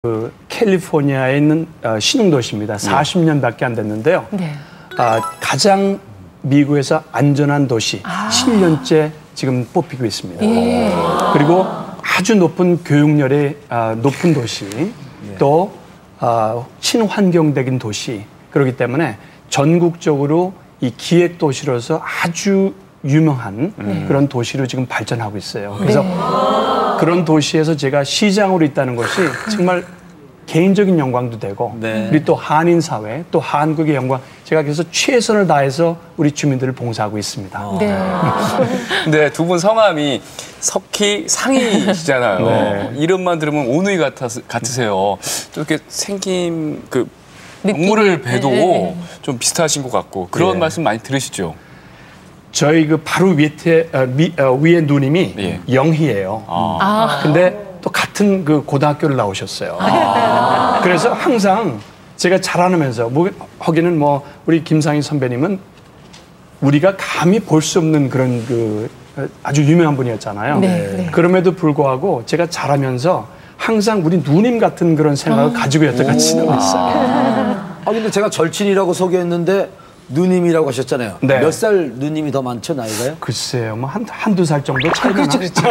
그 캘리포니아에 있는 신흥도시입니다. 40년밖에 안 됐는데요. 네. 가장 미국에서 안전한 도시 7년째 지금 뽑히고 있습니다. 예. 그리고 아주 높은 교육열의 높은 도시, 또 친환경적인 도시, 그렇기 때문에 전국적으로 이 기획 도시로서 아주 유명한 그런 도시로 지금 발전하고 있어요. 그래서 그런 도시에서 제가 시장으로 있다는 것이 정말 개인적인 영광도 되고, 우리 또 한인 사회, 또 한국의 영광, 제가 그래서 최선을 다해서 우리 주민들을 봉사하고 있습니다. 네. 근데 두 분 성함이 석희 상희시잖아요. 네. 이름만 들으면 오누이 같으세요. 좀 이렇게 생김 그 느낌이, 동물을 봬도 네. 좀 비슷하신 것 같고 그런 네. 말씀 많이 들으시죠? 저희 그 바로 위에 누님이 예. 영희예요. 근데 또 같은 그 고등학교를 나오셨어요. 그래서 항상 제가 자라나면서 거기는 뭐 우리 김상희 선배님은 우리가 감히 볼 수 없는 그런 그 아주 유명한 분이었잖아요. 네. 그럼에도 불구하고 제가 자라면서 항상 우리 누님 같은 그런 생각을 가지고 여태까지 지내고 있어요. 근데 제가 절친이라고 소개했는데 누님이라고 하셨잖아요. 네. 몇 살 누님이 더 많죠, 나이가요? 글쎄요, 뭐 한두 살 정도 차이가 나. 그렇지.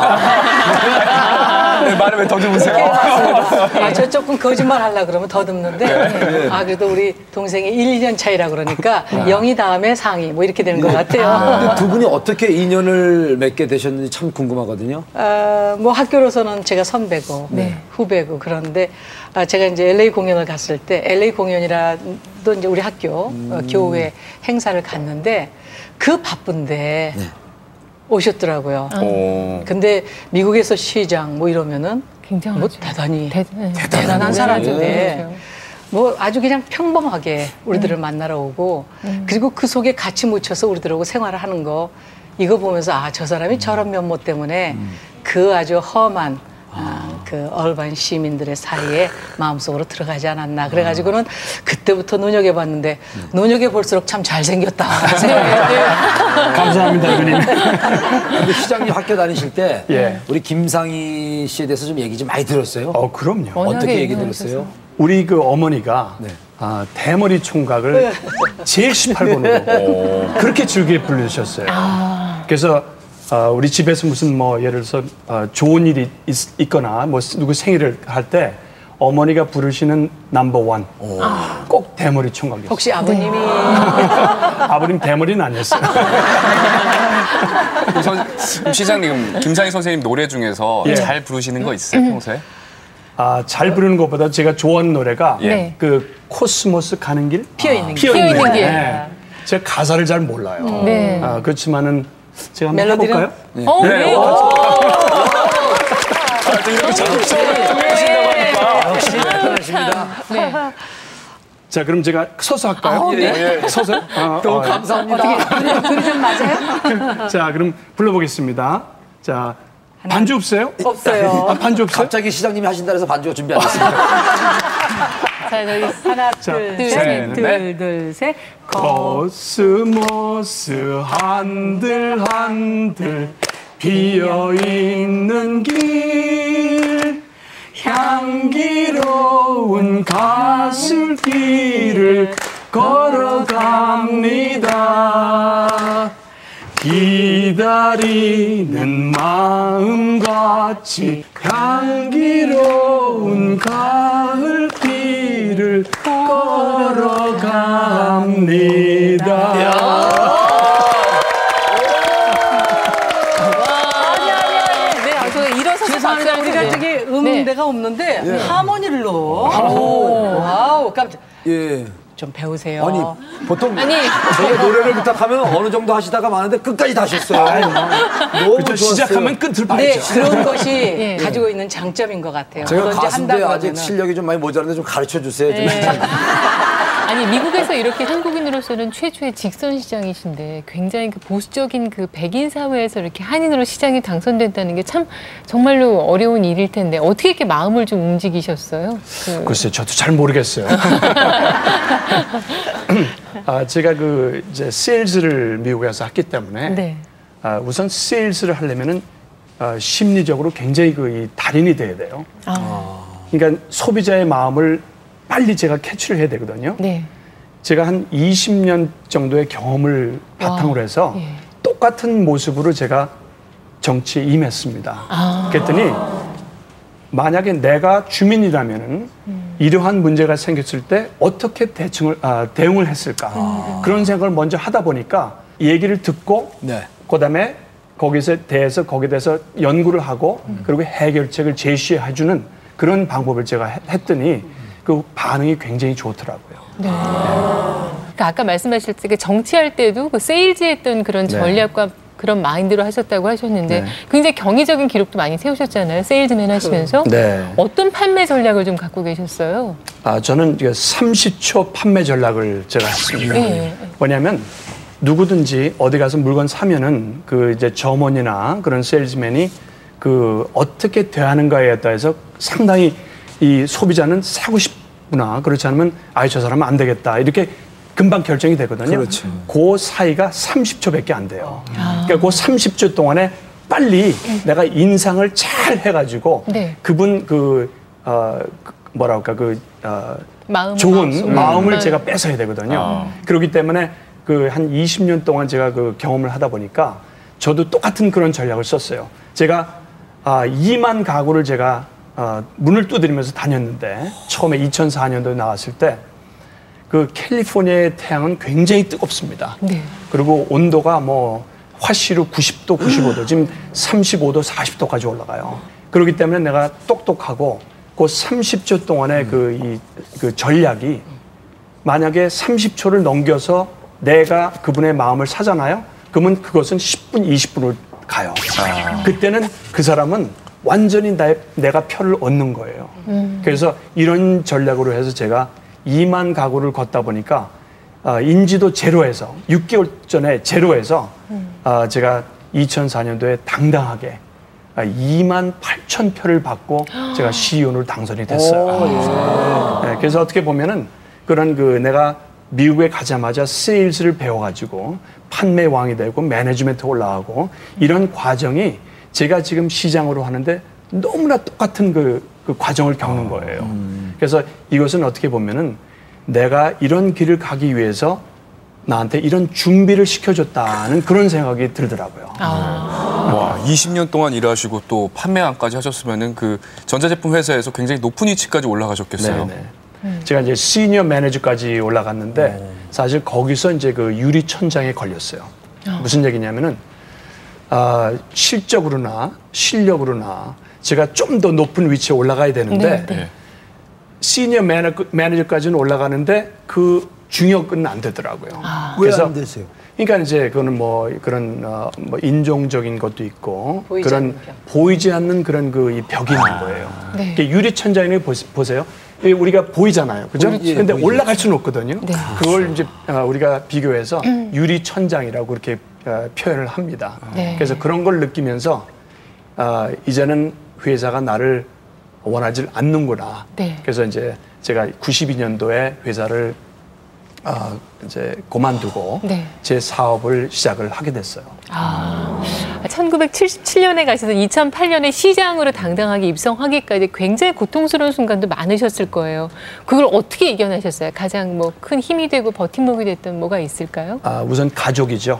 네, 말을 왜 더듬으세요? 저 조금 거짓말 하려고 그러면 더듬는데, 그래도 우리 동생이 1년 차이라 그러니까 영희 다음에 상희 뭐 이렇게 되는 것 같아요. 근데 두 분이 어떻게 인연을 맺게 되셨는지 참 궁금하거든요. 뭐 학교로서는 제가 선배고 후배고 그런데 제가 이제 LA 공연을 갔을 때 LA 공연이라도 이제 우리 학교 교회 행사를 갔는데 그 바쁜데 오셨더라고요. 근데 미국에서 시장 뭐 이러면은 굉장히 뭐 대단히 대단한 대단한 사람인데 그렇죠. 뭐 아주 그냥 평범하게 우리들을 만나러 오고 그리고 그 속에 같이 묻혀서 우리들하고 생활을 하는 거 이거 보면서 저 사람이 저런 면모 때문에 그 아주 험한 그 얼반 시민들의 사이에 마음속으로 들어가지 않았나. 그래가지고는 그때부터 눈여겨봤는데 눈여겨볼수록 참 잘생겼다. 감사합니다, 누님. 근데 시장님 학교 다니실 때 예. 우리 김상희 씨에 대해서 좀 얘기 좀 많이 들었어요? 그럼요. 어떻게 얘기 들었어요? 우리 그 어머니가 대머리 총각을 제일 18번으로 그렇게 즐겨 부르셨어요. 그래서 우리 집에서 무슨 뭐 예를 들어서 좋은 일이 있거나 뭐 누구 생일을 할 때 어머니가 부르시는 넘버1 꼭 대머리 총각이었어요. 혹시 아버님이 아버님 대머리는 아니었어요. 그럼 시장님, 김상희 선생님 노래 중에서 예. 잘 부르시는 거 있으세요, 평소에? 잘 부르는 것보다 제가 좋아하는 노래가 네. 그 코스모스 가는 길? 피어있는 길. 피어있는 길. 네. 제가 가사를 잘 몰라요. 네. 그렇지만은 제가 한번 멜로디는? 해볼까요? 네. 이렇게 적극적으로 하신다고 하니까. 역시 대단하십니다. 자, 그럼 제가 서서 할까요? 서서? 너무 감사합니다. 그림 맞아요? 자, 그럼 불러보겠습니다. 자, 반주 없어요? 없어요. 반주 없어요? 갑자기 시장님이 하신다 해서 반주가 준비 안 됐습니다. 자, 저기 하나, 셋, 둘, 셋. 코스모스 한들 피어있는 길 향기로운 가슬길을 걸어갑니다. 기다리는 마음같이 향기로운 가을길을 걸어갑니다. 죄송합니다. 우리가 저기 음대가 없는데 하모니를 넣어. 와우, 깜짝. 예. 좀 배우세요. 아니, 보통 아니. 저희가 노래를 부탁하면 어느 정도 하시다가 마는데 끝까지 다 하셨어요. 너무 그렇죠. 좋았어요. 시작하면 끝을 봐야죠. 네, 그런 것이 가지고 있는 장점인 것 같아요. 제가 뭐든지 가수인데 한다고 아직 하면은. 실력이 좀 많이 모자란데 좀 가르쳐 주세요. 좀. 아니 미국에서 이렇게 한국인으로서는 최초의 직선 시장이신데 굉장히 그 보수적인 그 백인 사회에서 이렇게 한인으로 시장이 당선된다는 게 참 정말로 어려운 일일 텐데 어떻게 이렇게 마음을 좀 움직이셨어요? 글쎄요, 저도 잘 모르겠어요. 제가 그 이제 세일즈를 미국에서 했기 때문에 네. 우선 세일즈를 하려면은 심리적으로 굉장히 그 이 달인이 돼야 돼요. 그러니까 소비자의 마음을 빨리 제가 캐치를 해야 되거든요. 네. 제가 한 20년 정도의 경험을 바탕으로 해서 예. 똑같은 모습으로 제가 정치에 임했습니다. 그랬더니 만약에 내가 주민이라면은 이러한 문제가 생겼을 때 어떻게 대응을 했을까 그런 생각을 먼저 하다 보니까 얘기를 듣고 네. 그다음에 거기에 대해서 연구를 하고 그리고 해결책을 제시해주는 그런 방법을 제가 했더니 그 반응이 굉장히 좋더라고요. 네. 그러니까 아까 말씀하실 때 정치할 때도 그 세일즈했던 그런 전략과 그런 마인드로 하셨다고 하셨는데 네. 굉장히 경이적인 기록도 많이 세우셨잖아요. 세일즈맨 하시면서. 네. 어떤 판매 전략을 좀 갖고 계셨어요? 저는 30초 판매 전략을 제가 했습니다. 네. 뭐냐면 누구든지 어디 가서 물건 사면은 그 이제 점원이나 그런 세일즈맨이 그 어떻게 대하는가에 따라서 상당히 이 소비자는 사고 싶구나. 그렇지 않으면 저 사람은 안 되겠다. 이렇게 금방 결정이 되거든요. 그렇죠. 그 사이가 30초밖에 안 돼요. 그러니까 그 30초 동안에 빨리 내가 인상을 잘 해가지고 네. 그분 좋은 마음을 제가 뺏어야 되거든요. 그렇기 때문에 그 한 20년 동안 제가 그 경험을 하다 보니까 저도 똑같은 그런 전략을 썼어요. 제가 2만 가구를 제가 문을 두드리면서 다녔는데 처음에 2004년도에 나왔을 때 그 캘리포니아의 태양은 굉장히 뜨겁습니다. 네. 그리고 온도가 뭐 화씨로 90도, 95도, 지금 35도, 40도까지 올라가요. 그렇기 때문에 내가 똑똑하고 그 30초 동안의 그 전략이 만약에 30초를 넘겨서 내가 그분의 마음을 사잖아요. 그러면 그것은 10분, 20분으로 가요. 그때는 그 사람은 완전히 내가 표를 얻는 거예요. 그래서 이런 전략으로 해서 제가 2만 가구를 걷다 보니까 인지도 제로에서 6개월 전에 제로에서 제가 2004년도에 당당하게 2만 8천 표를 받고 제가 CEO로 당선이 됐어요. 네, 그래서 어떻게 보면은 그런 내가 미국에 가자마자 세일즈를 배워가지고 판매 왕이 되고 매니지먼트 올라가고 이런 과정이 제가 지금 시장으로 하는데 너무나 똑같은 그 과정을 겪는 거예요. 그래서 이것은 어떻게 보면은 내가 이런 길을 가기 위해서 나한테 이런 준비를 시켜줬다는 그런 생각이 들더라고요. 와, 20년 동안 일하시고 또 판매왕까지 하셨으면은 그 전자제품 회사에서 굉장히 높은 위치까지 올라가셨겠어요. 네네. 제가 이제 시니어 매니저까지 올라갔는데 사실 거기서 이제 그 유리 천장에 걸렸어요. 무슨 얘기냐면은 실적으로나 실력으로나 제가 좀 더 높은 위치에 올라가야 되는데 네. 시니어 매니저까지는 올라가는데 그 중역은 안 되더라고요. 왜 안 되세요? 그러니까 이제 그거는 뭐 그런 뭐 인종적인 것도 있고 그런 보이지 않는 그런 이 벽이 있는 거예요. 네. 유리 천장을 보세요. 우리가 보이잖아요, 그죠? 근데 올라갈 수는 없거든요. 네. 그걸 이제 우리가 비교해서 유리 천장이라고 그렇게 표현을 합니다. 네. 그래서 그런 걸 느끼면서 이제는 회사가 나를 원하지 않는구나. 네. 그래서 이제 제가 92년도에 회사를 이제 그만두고 네. 제 사업을 시작을 하게 됐어요. 1977년에 가셔서 2008년에 시장으로 당당하게 입성하기까지 굉장히 고통스러운 순간도 많으셨을 거예요. 그걸 어떻게 이겨내셨어요? 가장 뭐 큰 힘이 되고 버팀목이 됐던 뭐가 있을까요? 우선 가족이죠.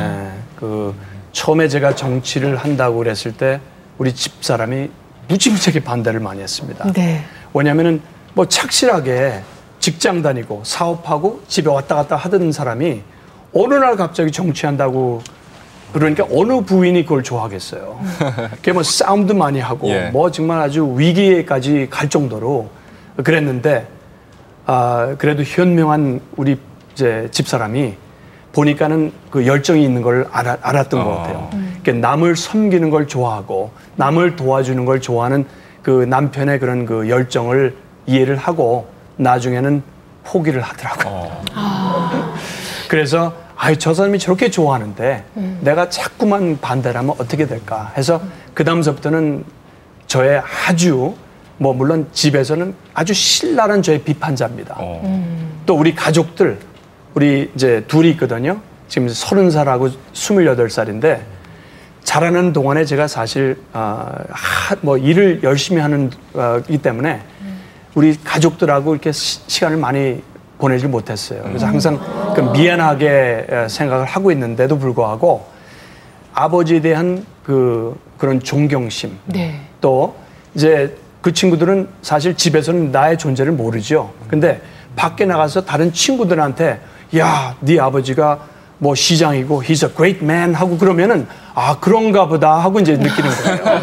처음에 제가 정치를 한다고 그랬을 때 우리 집사람이 무지무지하게 반대를 많이 했습니다. 네. 왜냐하면은 뭐 착실하게 직장 다니고 사업하고 집에 왔다 갔다 하던 사람이 어느 날 갑자기 정치한다고 그러니까 어느 부인이 그걸 좋아하겠어요. 그게 뭐 싸움도 많이 하고 뭐 정말 아주 위기에까지 갈 정도로 그랬는데 그래도 현명한 우리 이제 집사람이 보니까는 그 열정이 있는 걸 알았던 것 같아요. 그러니까 남을 섬기는 걸 좋아하고 남을 도와주는 걸 좋아하는 그 남편의 그런 그 열정을 이해를 하고 나중에는 포기를 하더라고요. 그래서 저 사람이 저렇게 좋아하는데 내가 자꾸만 반대를 하면 어떻게 될까 해서 그 다음서부터는 저의 아주 뭐 물론 집에서는 아주 신랄한 저의 비판자입니다. 또 우리 가족들 우리 이제 둘이 있거든요. 지금 30살하고 28살인데 자라는 동안에 제가 사실 뭐 일을 열심히 하는 이 때문에 우리 가족들하고 이렇게 시간을 많이 보내질 못했어요. 그래서 항상 그 미안하게 생각을 하고 있는데도 불구하고 아버지에 대한 그런 존경심 네. 또 이제 그 친구들은 사실 집에서는 나의 존재를 모르죠. 근데 밖에 나가서 다른 친구들한테 야, 네 아버지가 뭐 시장이고 he's a great man 하고 그러면은 아, 그런가 보다 하고 이제 느끼는 거예요.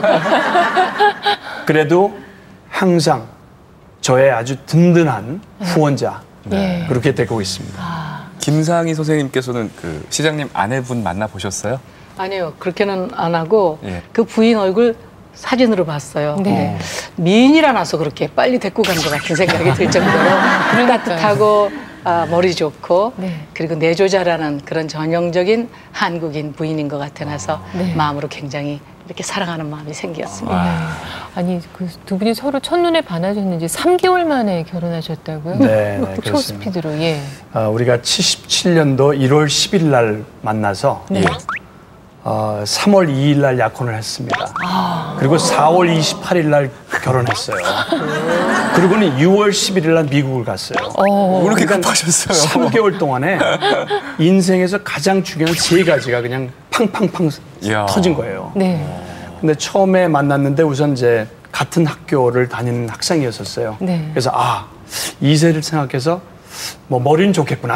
그래도 항상 저의 아주 든든한 후원자 네. 그렇게 되고 있습니다. 김상희 선생님께서는 그 시장님 아내분 만나보셨어요? 아니요, 그렇게는 안 하고 예. 그 부인 얼굴 사진으로 봤어요. 네. 미인이라서 그렇게 빨리 데리고 간 것 같은 생각이 들 정도로 따뜻하고 머리 좋고 네. 그리고 내조자라는 그런 전형적인 한국인 부인인 것 같아서 네. 마음으로 굉장히 이렇게 사랑하는 마음이 생겼습니다. 네. 아니 그 두 분이 서로 첫눈에 반하셨는지 3개월 만에 결혼하셨다고요? 네, 네, 그렇습니다. 초스피드로 예. 우리가 77년도 1월 10일 날 만나서 네. 3월 2일 날 약혼을 했습니다. 그리고 4월 28일 날 결혼했어요. 그리고는 6월 11일 날 미국을 갔어요. 왜 이렇게 급하셨어요? 3개월 동안에 인생에서 가장 중요한 3가지가 그냥 팡팡팡 이야. 터진 거예요. 네. 근데 처음에 만났는데 우선 이제 같은 학교를 다니는 학생이었었어요. 네. 그래서 2세를 생각해서 뭐 머리는 좋겠구나.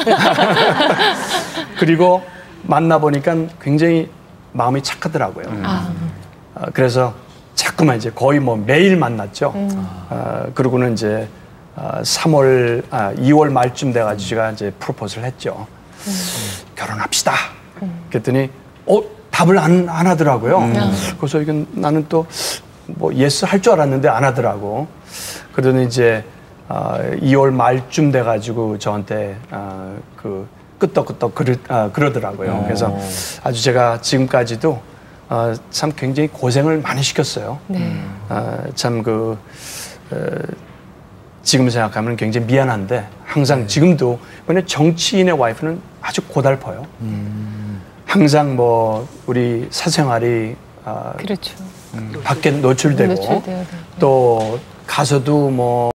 그리고 만나보니까 굉장히 마음이 착하더라고요. 그래서 자꾸만 이제 거의 뭐 매일 만났죠. 그러고는 이제 2월 말쯤 돼가지고 제가 이제 프로포즈를 했죠. 결혼합시다. 그랬더니 답을 안 하더라고요. 그래서 이건 나는 또 뭐 예스 할 줄 알았는데 안 하더라고. 그러더니 이제 2월 말쯤 돼가지고 저한테 끄떡끄떡 그러더라고요. 그래서 아주 제가 지금까지도 참 굉장히 고생을 많이 시켰어요. 네. 참 지금 생각하면 굉장히 미안한데 항상 지금도 왜냐면 정치인의 와이프는 아주 고달퍼요. 항상 뭐 우리 사생활이 그렇죠. 밖에 노출되고 노출돼야 돼요. 또 가서도 뭐